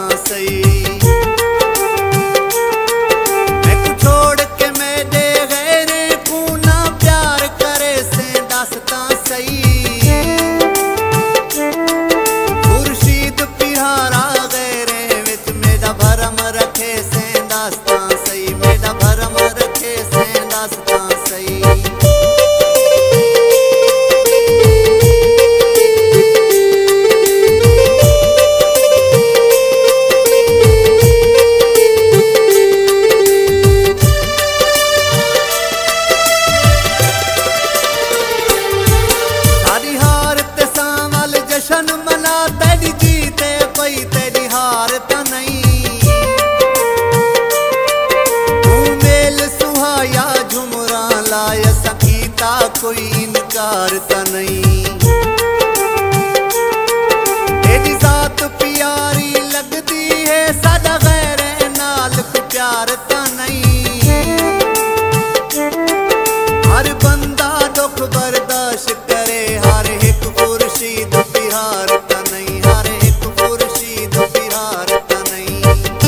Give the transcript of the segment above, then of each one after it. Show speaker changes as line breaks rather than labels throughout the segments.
सही। मैं को छोड़ के मेरे गैरे को ना प्यार करे से दास्तां सही। खुर्शीद पिहारा गैरे विच मेरा भरम रखे से दास्तां सही। मेरा भरम रखे से दास्तां सही। जशन मना तेरी जीते पई तेरी हार ता नहीं। तू मेल सुहाया झुमरा लाय सकीता कोई इनकार ता नहीं। तेरी जात प्यारी लगदी है सादा गैरे नाल को प्यार ता नहीं। हर बंदा दुख बर्दाश्त करे हर एक खुर्शीद पिहार ता नहीं। हर एक खुर्शीद पिहार ता नहीं।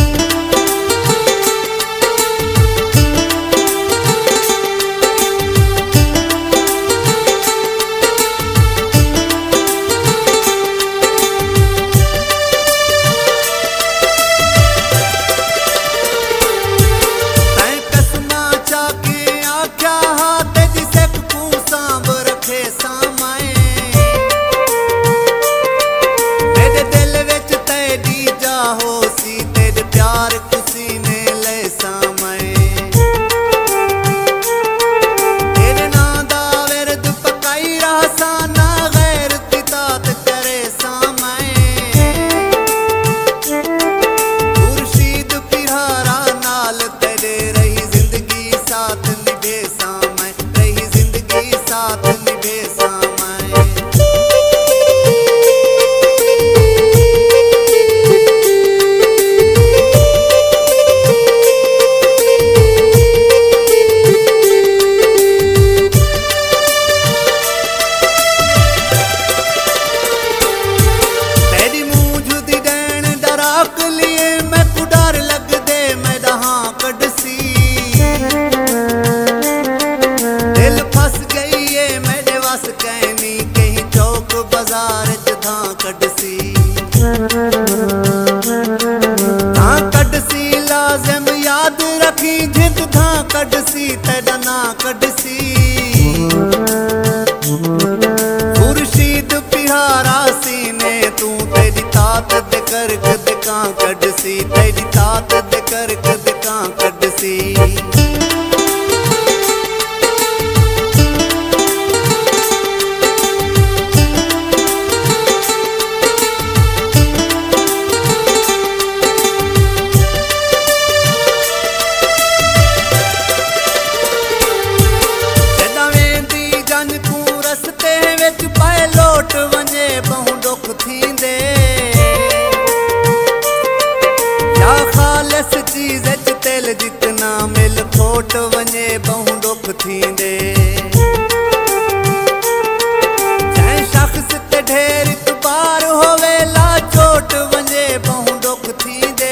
तैं कसमा चाके आख्या हाथ जिसे को सांभ रखे सामाए। मेरे दिल विच तेरी जाहो सी तेरे प्यार किसी ने ले सामाए। तेरे नां दा विरद पकाई रहा ना गैर दी तात करे सामाए। खुर्शीद पिहारा नाल तेरे रही जिंदगी साथ निभे सामाए। रही जिंदगी साथ निभे सामाए। तेरी मूंझ दी डैन डराक लिए मैं को डर लग दे मैं दहां कड़सी। दिल फस गई है मेरे वस कहनी कहीं चौक बाजार च धां कड़सी। धां कड़सी लाजिम याद रखी जित धां कड़सी तेरा ना कड़सी। खुर्शीद पिहारा सीने तू तेरी तात दे कर कद कां कड़सी। तेरी तात दे कर कद कां कड़सी। रस्ते विच पाए लोट वने बहु दुख थींदे। या खालिस चीज़ च तेल जितना मिल खोट वने बहु दुख थींदे। जै शख्स ते ढेर इतबार होवे ला चोट वने बहु दुख थींदे।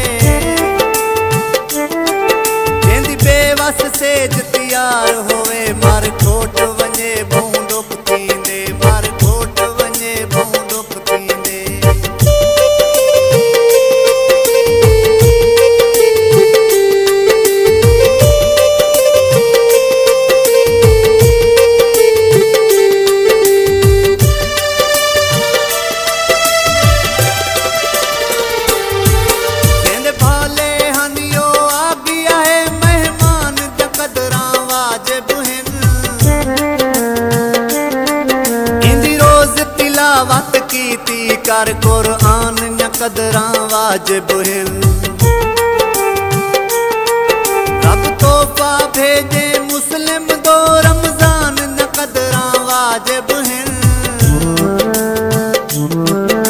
जेंदी बेवस सेज तैयार होवे मार खोट वने बहु दुख थींदे। मार खोट वने बहु दुख थींदे। जेंदे भाले हनियो आ गया है मेहमान द कदरां वाजिब हिन। इंदी रोज तिलावत कीती कर कुरान द कदरां वाजिब हिन। रब तोहफा भेजे मुस्लिम दो रमजान द कदरां वाजिब हिन।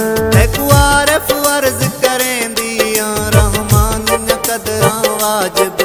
ते कुआरफ अर्ज करें दिया रहमान द कदरां वाजिब